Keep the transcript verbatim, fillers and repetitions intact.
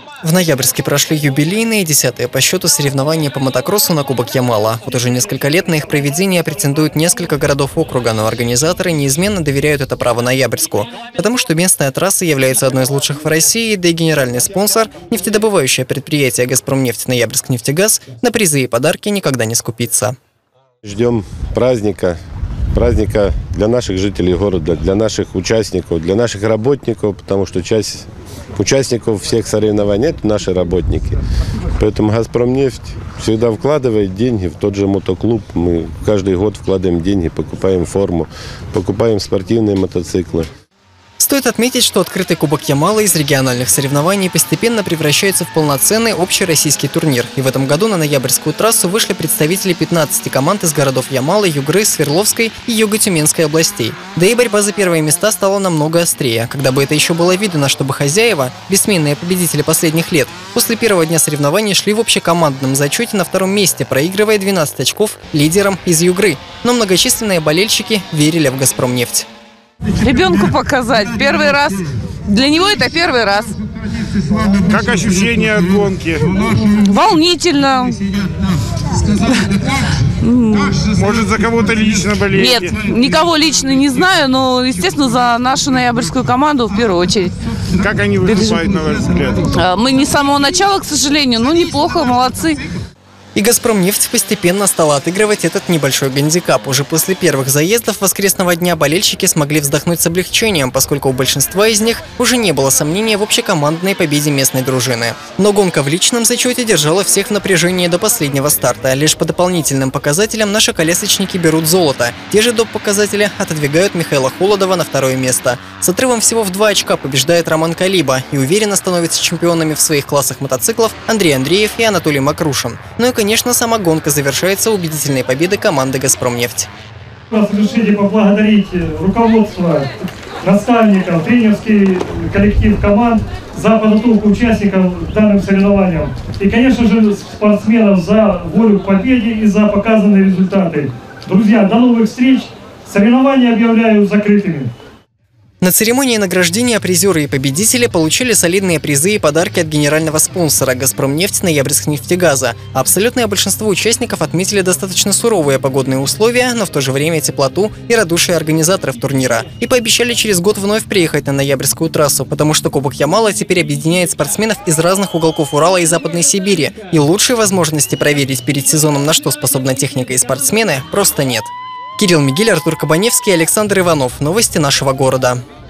В ноябрьске прошли юбилейные, десятые по счету соревнования по мотокроссу на Кубок Ямала. Вот уже несколько лет на их проведение претендуют несколько городов округа, но организаторы неизменно доверяют это право Ноябрьску, потому что местная трасса является одной из лучших в России, да и генеральный спонсор, нефтедобывающее предприятие «Газпромнефть» Ноябрьск-нефтегаз, на призы и подарки никогда не скупится. Ждем праздника. Праздника для наших жителей города, для наших участников, для наших работников, потому что часть участников всех соревнований – это наши работники. Поэтому «Газпромнефть» всегда вкладывает деньги в тот же мотоклуб. Мы каждый год вкладываем деньги, покупаем форму, покупаем спортивные мотоциклы. Стоит отметить, что открытый Кубок Ямала из региональных соревнований постепенно превращается в полноценный общероссийский турнир. И в этом году на ноябрьскую трассу вышли представители пятнадцати команд из городов Ямалы, Югры, Свердловской и Юго-Тюменской областей. Да и борьба за первые места стала намного острее. Когда бы это еще было видно, чтобы хозяева, бессменные победители последних лет, после первого дня соревнований шли в общекомандном зачете на втором месте, проигрывая двенадцать очков лидерам из Югры. Но многочисленные болельщики верили в «Газпромнефть». Ребенку показать. Первый раз. Для него это первый раз. Как ощущения от гонки? Волнительно. Может, за кого-то лично болеете? Нет, никого лично не знаю, но, естественно, за нашу ноябрьскую команду в первую очередь. Как они выступают, на ваш взгляд? Мы не с самого начала, к сожалению, но неплохо, молодцы. И «Газпромнефть» постепенно стала отыгрывать этот небольшой гандикап. Уже после первых заездов воскресного дня болельщики смогли вздохнуть с облегчением, поскольку у большинства из них уже не было сомнения в общекомандной победе местной дружины. Но гонка в личном зачете держала всех в напряжении до последнего старта. Лишь по дополнительным показателям наши колясочники берут золото. Те же доп-показатели отодвигают Михаила Холодова на второе место. С отрывом всего в два очка побеждает Роман Калиба и уверенно становятся чемпионами в своих классах мотоциклов Андрей Андреев и Анатолий Макрушин. Ну и, конечно, Конечно, сама гонка завершается убедительной победой команды «Газпромнефть». Разрешите поблагодарить руководство, наставников, тренерский коллектив команд за подготовку участников к данным соревнованиям. И, конечно же, спортсменов за волю к победе и за показанные результаты. Друзья, до новых встреч! Соревнования объявляю закрытыми. На церемонии награждения призеры и победители получили солидные призы и подарки от генерального спонсора «Газпромнефть» Ноябрьск-нефтегаза. Абсолютное большинство участников отметили достаточно суровые погодные условия, но в то же время теплоту и радушие организаторов турнира. И пообещали через год вновь приехать на ноябрьскую трассу, потому что Кубок Ямала теперь объединяет спортсменов из разных уголков Урала и Западной Сибири. И лучшей возможности проверить перед сезоном, на что способна техника и спортсмены, просто нет. Кирилл Мигель, Артур Кабаневский, Александр Иванов. Новости нашего города.